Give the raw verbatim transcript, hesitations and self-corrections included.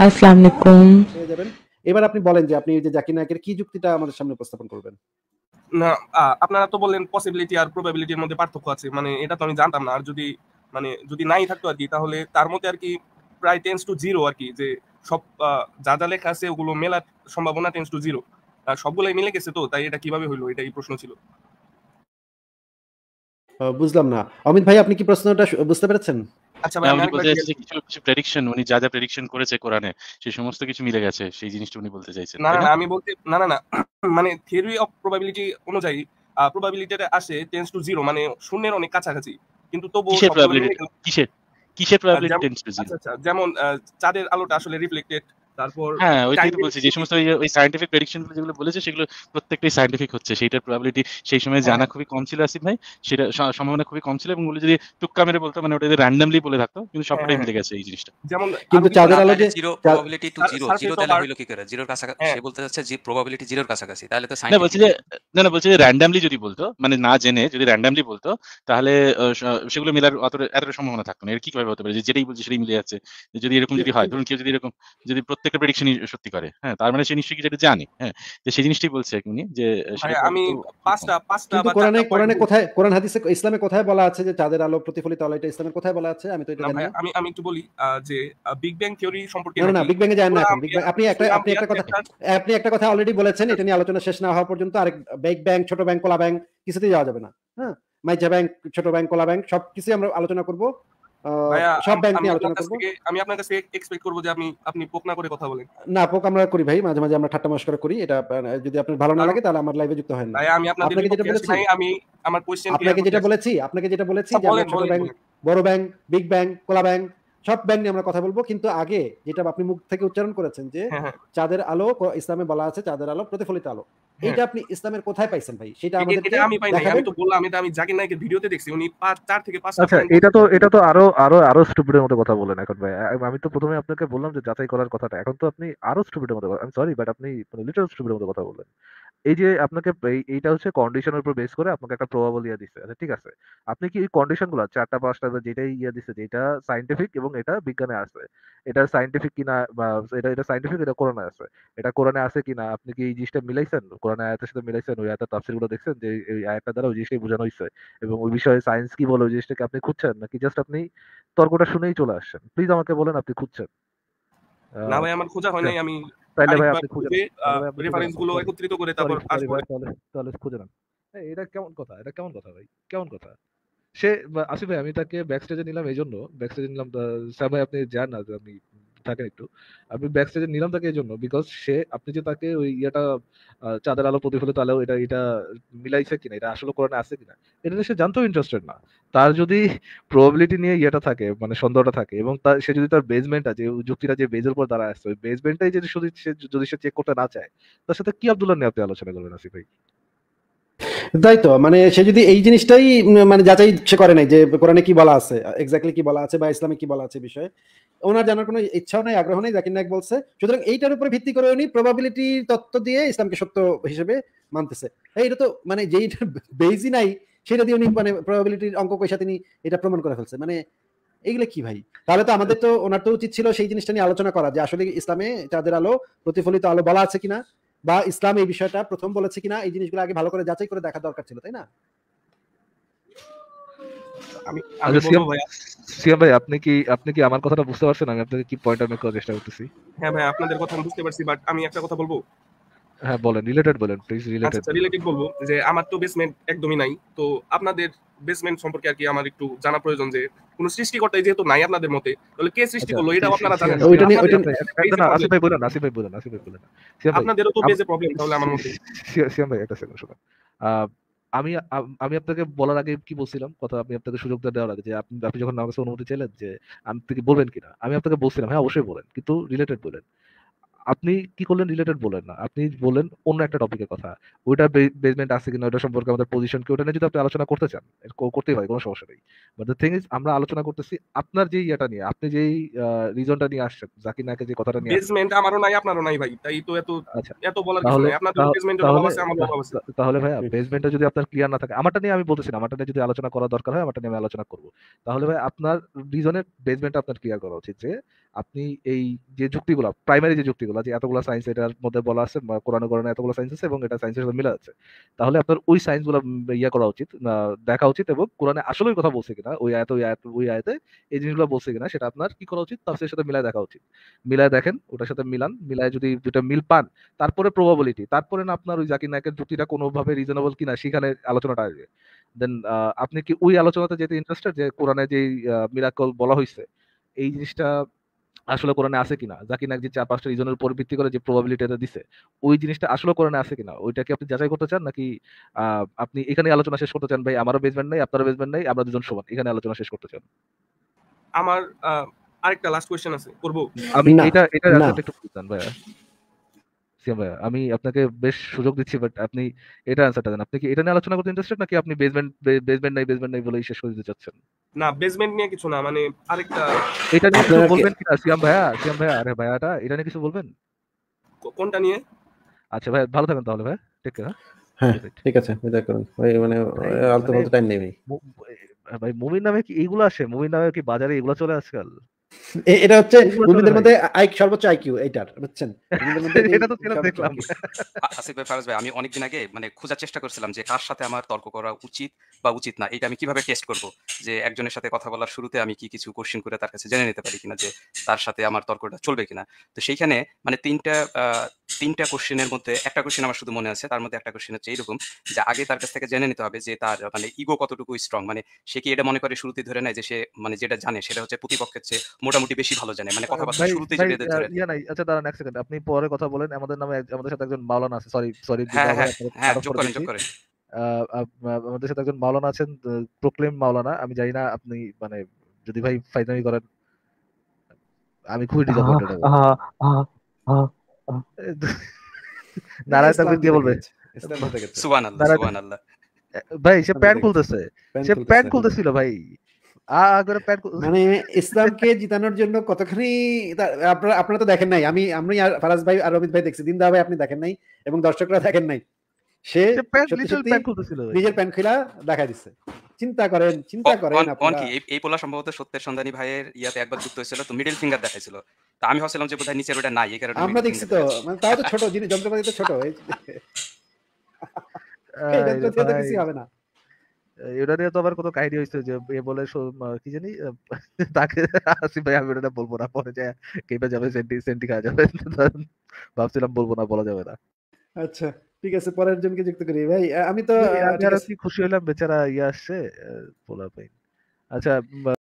আসসালামু আলাইকুম। পেয়ে যাবেন। এবার আপনি বলেন যে আপনি এই যে জাকির নায়কের কি যুক্তিটা আমাদের সামনে উপস্থাপন করবেন? না, আ আপনারা তো বললেন পসিবিলিটি আর প্রবাবিলিটির মধ্যে পার্থক্য আছে। মানে এটা তো আমি জানতাম না। আর যদি মানে যদি নাই থাকতো আরকি তাহলে তার মধ্যে আরকি প্রায় টেন্ডস টু জিরো আরকি যে সব আ যা, যা লেখা আছে ওগুলো মেলার সম্ভাবনা টেন্ডস টু জিরো। আর সবগুলাই মিলে গেছে তো তাই এটা কিভাবে হইলো এটাই প্রশ্ন ছিল। আ বুঝলাম না। অমিত ভাই আপনি কি প্রশ্নটা সু বুঝতে পেরেছেন? আচ্ছা ভাই না আমি উনি আরেকবার বলতে ক্লিয়ার চাইছেন যে করি। কিছু, কিছু প্রেডিকশন উনি যা, যা প্রেডিকশন করেছে কোরআনে সেই সমস্ত কিছু মিলে গেছে। সেই জিনিসটা উনি বলতে চাইছেন। না, তাই না, না? না আমি বলতে না, না, না মানে থিওরি অফ প্রবাবিলিটি অনুযায়ী আ প্রবাবিলিটিটা আসে টেন্ডস টু জিরো মানে শূন্যের অনেক কাছাকাছি। কিন্তু তবুও কিসের সবগুলো মিলে প্রবাবিলিটি? গেল কিসের? কিসের আ প্রবাবিলিটি যেমন টেন্ডস টু জিরো? আচ্ছা, আচ্ছা যেমন আ চাঁদের আলোটা আসলে রিফ্লেক্টেড তারপর হ্যাঁ, ওইটাই তো টাইমের বলছি। যে সমস্ত ওই ওই সায়েন্টিফিক প্রেডিকশন গুলো যেগুলো বলেছে সেগুলো প্রত্যেকটাই সায়েন্টিফিক হচ্ছে। সেইটার প্রবাবিলিটি সেই সময় হ্যাঁ, জানা হ্যাঁ। খুবই কম ছিল আসিফ ভাই। সেটা স সম্ভাবনা খুবই কম ছিল এবং ওগুলো যদি টুক্কা মেরে বলতো মানে ওটা যদি র‍্যান্ডমলি বলে থাকতো কিন্তু হ্যাঁ, সবকটাই হ্যাঁ। মিলে গেছে এই জিনিসটা। যেমন কিন্তু আরো কিছু চাঁদের না আলো তাহলে যে জিরো চা প্রবাবিলিটি টু সার জিরো জিরো সারফেস অফ তাহলে আর্থ হইলো কি করে? জিরোর কাছাকাছি হ্যাঁ। সে বলতে চাচ্ছে যে প্রবাবিলিটি জিরোর কাছাকাছি। তাহলে তো না বলছি সায়েন্টিফিক যে না, না বলছি যে র‍্যান্ডমলি যদি বলতো মানে না জেনে যদি র‍্যান্ডমলি বলতো তাহলে অ স সেগুলো মেলার অতটা এতটা সম্ভাবনা থাকতো না। এর কি কিভাবে হতে পারে? যে যেটাই বলছে সেটাই মিলে যাচ্ছে। যদি এরকম কি যদি হয় কিন্তু ধরুন কেউ যদি এরকম যদি প্রত্যেকটা প্রেডিকশনই সত্যি করে, হ্যাঁ? তার মানে সে নিশ্চয়ই কিছু একটা জানে। হ্যাঁ? তো সেই জিনিসটাই বলছে উনি যে ভাই সেটার আমি প্রবাবিলিটি তো খুবই কম। পাঁচটা পাঁচটা কিন্তু বা কোরআনে চারটা পয়েন্ট কোরআনে বলছি। কোথায় কোরআন হাদিসে ইসলামে কোথায় বলা আছে যে চাঁদের আলো প্রতিফলিত আলো এটা ইসলামে কোথায় বলা আছে? আমি তো এটা না জানি ভাই না। আমি আমি একটু বলি আ যে আ বিগ ব্যাং থিওরি সম্পর্কে না, না, না নাকি বিগ ব্যাং এ যায়েন না সূরা এখন। বিগ আম্বিয়া ব্যাং আপনি একটা সূরা আপনি আম্বিয়া একটা কথা চ্যাপ্টার আপনি একটা কথা অলরেডি বলেছেন। এটা নিয়ে আলোচনা শেষ না হওয়া পর্যন্ত আরেক বিগ ব্যাং, ছোট ব্যাং, কোলা ব্যাং কিছুতেই যাওয়া যাবে না। হ্যাঁ? মাইজা ব্যাং, ছোট ব্যাং, কোলা ব্যাং সবকিছুই আমরা আলোচনা করব। আ ভাইয়া সব আম ব্যাংক আমি নিয়ে আপনার আলোচনা কাছ করব। থেকে আমি আপনার কাছ থেকে এক্সপেক্ট করব যে আপনি আপনি পোক না করে কথা বলেন। না পোক আমরা করি ভাই। মাঝে, মাঝে আমরা ঠাট্টা মশকরা করি। এটা আ যদি আপনার ভালো না কারণ লাগে তাহলে আমার লাইভে যুক্ত হয়েন না। ভাইয়া আমি আপনাদের আপনাকে যেটা বিপক্ষে আছি বলেছি ভাই। আমি আমার কোয়েশ্চেন ক্লিয়ার আপনাকে করতে যেটা আসছি। বলেছি আপনাকে যেটা বলেছি আচ্ছা যে আমরা বলেন, ছোট বলেন, ব্যাংক, বলেন। বড় ব্যাংক, বিগ ব্যাং, কোলা ব্যাং সব ব্যাংক নিয়ে আমরা কথা বলব। কিন্তু আগে যেটা আপনি মুখ থেকে উচ্চারণ করেছেন যে হ্যাঁ, হ্যাঁ। চাঁদের আলো ক ইসলামে বলা আছে চাঁদের আলো প্রতিফলিত আলো। হ্যাঁ। এইটা আপনি ইসলামের কোথায় পাইছেন ভাই? সেটা এ এ আমাদেরকে এটা আমি পাই নাই। আমি দেখাবেন। তো বললাম এটা আমি জাকির নায়কের ভিডিওতে দেখছি। উনি পাঁচ চার থেকে পাঁচ টা আচ্ছা পয়েন্ট এটা বলছে। তো এটা তো আরো আরো আরো স্টুপিডের মতো কথা বললেন এখন ভাই। আ আমি তো প্রথমে আপনাকে বললাম যে যাচাই করার কথাটা। এখন তো আপনি আরো স্টুপিডের মতো আই এম সরি বাট আপনি মানে লিটল স্টুপিডের মতো কথা বললেন। এই যে আপনাকে এই এইটা হচ্ছে কন্ডিশনের উপর বেস করে আপনাকে একটা প্রবাবল ইয়া দিছে। আচ্ছা ঠিক আছে। আপনি কি এই কন্ডিশন গুলা চার টা পাঁচ টা বা যেটাই ইয়া দিছে যেটা সায়েন্টিফিক এবং এটা বিজ্ঞানে আছে। এটা সায়েন্টিফিক কিনা বা এটা এটা সায়েন্টিফিক এটা কোরআনে আছে। এটা কোরআনে আছে কিনা আপনি কি এই জিনিসটা মিলাইছেন? কোরআনের আয়াতের সাথে মিলাইছেন? ওই আয়াতের তাফসীর গুলো দেখছেন যে এই আয়াতটা দ্বারা ওই জিনিসটাই বোঝানো হইছে। এবং ওই বিষয়ে সায়েন্স কি বলে ওই জিনিসটাকে আপনি খুঁজছেন নাকি জাস্ট আপনি তর্কটা শুনেই চলে আসছেন? প্লিজ আমাকে বলেন আপনি খুঁজছেন। আ না ভাই আমার খোঁজা হয় নাই। আমি তাইলে ভাই আরেকবার আপনি খুঁজে খুঁজে নেন। আ তাহলে ভাই আপনি খুঁজে রেফারেন্স নেন। গুলো সরি, একত্রিত করে সরি, তারপর সরি আসবো। ভাই তাহলে তাহলে খুঁজে নেন। এই এটা কেমন কথা? এটা কেমন কথা ভাই? কেমন কথা? সে বা আসিফ ভাই আমি তাকে ব্যাক স্টেজে নিলাম এইজন্য, ব্যাক স্টেজে নিলাম আ স্যার ভাই আপনি যান না যে আপনি থাকেন একটু। আমি ব্যাক স্টেজে নিলাম তাকে এইজন্য বিকজ সে আপনি যে তাকে ওই ইয়েটা আ চাঁদের আলো প্রতিফলিত আলো এটা এটা মিলাইছে কিনা, এটা আসলে কোরআনে আছে কিনা, এটা নিয়ে সে জানতেও ইন্টারেস্টেড না। তার যদি প্রবাবিলিটি নিয়ে ইয়েটা থাকে মানে সন্দেহটা থাকে এবং তার সে যদি তার বেসমেন্টটা যে যুক্তিটা যে বেজের উপর দাঁড়ায় আছে ওই বেসমেন্টটাই যদি শুধু সে যদি সে চেক করতে না চায়, তার সাথে কি আব্দুল্লাহ নিয়ে আপনি আলোচনা করবেন আসিফ ভাই? তাই তো মানে সে যদি এই জিনিসটাই উম মানে যাচাই সে করে নাই যে কোরআনে কি বলা আছে, এক্সাক্টলি কি বলা আছে বা ইসলামে কি বলা আছে এই বিষয়ে। ওনার জানার কোনো ইচ্ছাও নাই, আগ্রহ নাই। জাকির নায়েক বলছে। সুতরাং এইটার উপরে ভিত্তি করে উনি প্রবাবিলিটি তত্ত্ব দিয়ে ইসলামকে সত্য হিসেবে মানতেছে। এই এটা তো মানে যেইটার বেইসই নাই সেটা দিয়ে উনি মানে প্রবাবিলিটির অঙ্ক কইসা তিনি এটা প্রমাণ করে ফেলছে। মানে এইগুলা কি ভাই? তাহলে তো আমাদের তো ওনার তো উচিত ছিল সেই জিনিসটা নিয়ে আলোচনা করা যে আসলে ইসলামে চাঁদের আলো প্রতিফলিত আলো বলা আছে কিনা বা ইসলাম এই বিষয়টা প্রথম বলেছে কিনা এই জিনিসগুলো আগে ভালো করে যাচাই করে দেখা দরকার ছিল, তাই না? আমি আমি আচ্ছা বলবো সিয়াম ভাইয়া সিয়াম ভাই আপনি কি আপনি কি আমার কথাটা বুঝতে পারছেন? আমি আপনাকে কি পয়েন্টটা মেক করার চেষ্টা করতেছি? হ্যাঁ ভাই আপনাদের কথা আমি বুঝতে পারছি বাট আমি একটা কথা বলবো। হ্যাঁ বলেন, রিলেটেড বলেন প্লিজ আচ্ছা, রিলেটেড আচ্ছা বলেন। রিলেটেড বলবো যে আমার তো বেসমেন্ট একদমই নাই। তো আপনাদের বেসমেন্ট সম্পর্কে আর কি আমার একটু জানা প্রয়োজন যে কোন সৃষ্টিকর্তাই যেহেতু নাই আপনাদের মতে তাহলে কে সৃষ্টি আচ্ছা করলো এটাও আপনারা জানেন না। ওইটা নিয়ে আপনাদের ওইটা বেজে না আসিফ প্রবলেম। ভাই বলেন, আসিফ ভাই বলেন, আসিফ ভাই বলেন। সিয়াম ভাই আপনাদেরও তো আম বেজে প্রবলেম তাহলে আমার মতে। সি- সিয়াম ভাই একটা সেকেন্ড শুনুন। আহ, আমি আম- আমি আপনাকে বলার আগে কি বলছিলাম কথা, আপনি আপনাকে সুযোগ দেওয়ার আগে যে আপনি আপনি যখন আমার কাছে অনুমতি চাইলেন যে আপনি কি বলবেন কিনা, আমি আপনাকে বলছিলাম হ্যাঁ অবশ্যই বলেন কিন্তু রিলেটেড বলেন। আপনি কি করলেন? রিলেটেড বলেন না, আপনি বললেন অন্য একটা টপিকের কথা। ওইটা বেসমেন্ট আছে কিনা ওটা সম্পর্কে আমাদের পজিশন কি ওটা নিয়ে যদি আপনি আলোচনা করতে চান এর কো- করতেই পারি, কোনো সমস্যা নেই। বাট দ্য থিং ইজ আমরা আলোচনা করতেছি আপনার যেই ইয়েটা নিয়ে, আপনি যেই রিজনটা নিয়ে আসছেন, জাকির নায়কের যে কথাটা নিয়ে আসছেন। বেসমেন্ট আমারও নাই আপনারও নাই ভাই। তাই তো এত আচ্ছা এত বলার কিছু তাহলে নাই। আপনাদের তাহ- বেসমেন্টের অভাব তাহলে আছে আমারও অভাব আছে। তা- তাহলে ভাইয়া বেসমেন্টটা যদি আপনার ক্লিয়ার না থাকে, আমারটা নিয়ে আমি বলতেছি না, আমারটা নিয়ে যদি আলোচনা করা দরকার হয় আমারটা নিয়ে আমি আলোচনা করবো। তাহলে ভাই আপনার রিজনের বেসমেন্টটা আপনার ক্লিয়ার করা উচিত যে আপনি এই যে যুক্তিগুলা প্রাইমারি যে যুক্তিগুলা যে এতগুলা সায়েন্স এটার মধ্যে বলা আছে বা কোরআনে কোরআনে এতগুলো সায়েন্স আছে এবং এটা সায়েন্সের সাথে মিলে আছে, তাহলে আপনার ওই সায়েন্স গুলা উম, ইয়া করা উচিত, আহ, দেখা উচিত এবং কোরআনে আসলেই কথা বলছে কিনা ওই আয়াত ওই আয়াত ওই আয়াতে এই জিনিসগুলো বলছে কিনা সেটা আপনার কি করা উচিত তাফসীরের সাথে মিলায় দেখা উচিত। মিলায় দেখেন, ওটার সাথে মিলান, মিলায় যদি দুটা মিল পান তারপরে প্রবাবিলিটি, তারপরে না আপনার ওই জাকির নায়কের যুক্তিটা কোনোভাবে রিজনেবল কিনা সেখানে আলোচনাটা আসবে। দেন আপনি কি ওই আলোচনাতে যেতে ইন্টারেস্টেড যে কোরআনে যে মিরাকল বলা হয়েছে এই জিনিসটা আসলে কোরআনে আছে কিনা, জাকির নায়ক যে চার পাঁচটা রিজনের উপর ভিত্তি করে যে প্রবাবিলিটিটা দিছে ওই জিনিসটা আসলে কোরআনে আছে কিনা ওইটা কি আপনি যাচাই করতে চান, নাকি আহ আপনি এখানে আলোচনা শেষ করতে চান ভাই আমারও বেসমেন্ট নাই আপনারও বেসমেন্ট নাই আমরা দুজন সমান এখানে আলোচনা শেষ করতে চান? আমার আহ, আরেকটা লাস্ট কোয়েশ্চেন আছে, করবো? আমি না এটা এটা না অ্যান্সারটা একটু বুঝতেন ভাইয়া। সিয়াম ভাইয়া আমি আপনাকে বেশ সুযোগ দিচ্ছি, বাট আপনি এটা অ্যান্সারটা দেন, আপনি কি এটা নিয়ে আলোচনা করতে ইন্টারেস্টেড নাকি আপনি বেসমেন্ট বেসমেন্ট নাই বেসমেন্ট নাই বলেই শেষ করে দিতে চাচ্ছেন? না, বেসমেন্ট নিয়ে কিছু না, মানে আরেকটা এটা নিয়ে কিছু আপনারা কি বলবেন কিনা সিয়াম ভাইয়া? সিয়াম ভাইয়া আরে ভাইয়াটা এটা নিয়ে কিছু বলবেন? কো- কোনটা নিয়ে? আচ্ছা ভাই ভালো থাকেন তাহলে ভাই, টেক কেয়ার। হ্যাঁ রাইট ঠিক আছে বিদায় করুন ভাই, মানে ভাই আলতু মানে ফালতু টাইম নেই ভাই। মু- এ- ভাই মুমিন নামে কি এইগুলো আসে? মুমিন নামে কি বাজারে এগুলো চলে আজকাল? এ- এটা হচ্ছে এইগুলো চলে মুমিনদের ভাই। মধ্যে আই সর্বোচ্চ আইকিউ এইটার, বুঝছেন? মুমিনদের মধ্যে এটাই এটা তো ছেলে সর্বোচ্চ দেখলাম। আইকিউ। আ- আসিফ ভাই, ফারাজ ভাই, আমি অনেকদিন আগে মানে খোঁজার চেষ্টা করছিলাম যে কার সাথে আমার তর্ক করা উচিত বা উচিত না, এটা আমি কিভাবে টেস্ট করব, যে একজনের সাথে কথা বলার শুরুতে আমি কি কিছু কোশ্চেন করে তার কাছে জেনে নিতে পারি কিনা যে তার সাথে আমার তর্কটা চলবে কিনা। তো সেইখানে মানে তিনটা আহ, তিনটা কোশ্চেনের মধ্যে একটা কোশ্চেন আমার শুধু মনে আছে, তার মধ্যে একটা কোশ্চেন হচ্ছে এইরকম যে আগে তার কাছ থেকে জেনে নিতে হবে যে তার মানে ইগো কতটুকু স্ট্রং, মানে সে কি এটা মনে করে শুরুতে ধরে নেয় যে সে মানে যেটা জানে সেটা হচ্ছে প্রতিপক্ষের চেয়ে মোটামুটি বেশি ভালো জানে, মানে আহ, কথাবার্তা ভাই শুরুতেই ভাই যেটা আহ, ধরে নেয়। ইয়া নাই, আচ্ছা দাঁড়ান এক সেকেন্ড, আপনি পরে কথা বলেন। আমাদের নামে এক- আমাদের সাথে একজন মাওলানা আছে, সরি সরি হ্যাঁ দিদার ভাই হ্যাঁ আপনাকে হ্যাঁ, কাট অফ যোগ করে করেন দিচ্ছি। যোগ করেন। আহ, আপ- আহ, আমাদের সাথে একজন মাওলানা আছেন, প্রোক্লেম মাওলানা, আমি জানি না আপনি মানে যদি ভাই ফাইনালি করেন আমি খুবই ডিসঅ্যাপয়েন্টেড হবো। না, নারায়ণ ইসলাম তাকবীর দিয়ে থেকে বলবে গেছে, ইসলাম থেকে গেছে। সুবহান আল্লাহ, নারায়ণ সুবহান আল্লাহ। ভাই সে ইসলাম প্যান্ট থেকে গেছে, খুলতেছে, প্যান্ট সে প্যান্ট খুলতেছে। খুলতেছিল ভাই, আ আ করে প্যান্ট খুল- মানে ইসলামকে জিতানোর জন্য কতখানি তা- আপনারা আপনারা তো দেখেন নাই, আমি আমি আর ফারাজ ভাই আর অমিত ভাই দেখছি, দিনদা ভাই আপনি দেখেন নাই এবং দর্শকরা দেখেন নাই। সে সে প্যান্ট সত্যি লিটারাল সত্যি প্যান্ট খুলতেছিল ভাই। নিজের প্যান্ট খুলা দেখা দিচ্ছে। চিন্তা করেন, চিন্তা অ- করেন অন- অন আপনারা। কি এই এই পোলা সম্ভবত সত্যের সন্ধানী ভাইয়ের ইয়াতে একবার যুক্ত হয়েছিল, তো মিডল ফিঙ্গার দেখাইছিল। তা আমি ভাবছিলাম যে বোধহয় নিচের ওটা নাই, এই কারণে আমরা মিডল দেখছি ফিঙ্গার তো, দেখাচ্ছে। মানে তাও তো ছোট জিনিস, যন্ত্রপাতি তো ছোট, এই এই আরে যন্ত্র দিয়ে তো ভাই কিছু হবে না। এটা নিয়ে তো আবার কত কাহিনী হয়েছে যে এ বলে সো- আহ, কি জানি আহ, তাকে আসিফ ভাই আমি এটা বলবো না, পরে যে কেটে যাবে, সেন্টি সেন্টি খাওয়া যাবে। ভাবছিলাম বলবো না, বলা যাবে না। আচ্ছা ঠিক আছে, পরের জনকে যুক্ত করি ভাই। আ- আমি তো আমি আহ, আমি ঠিক আরো আছে। কি খুশি হইলাম, বেচারা ইয়ে আসছে, আহ, পোলা পাই। আচ্ছা উম,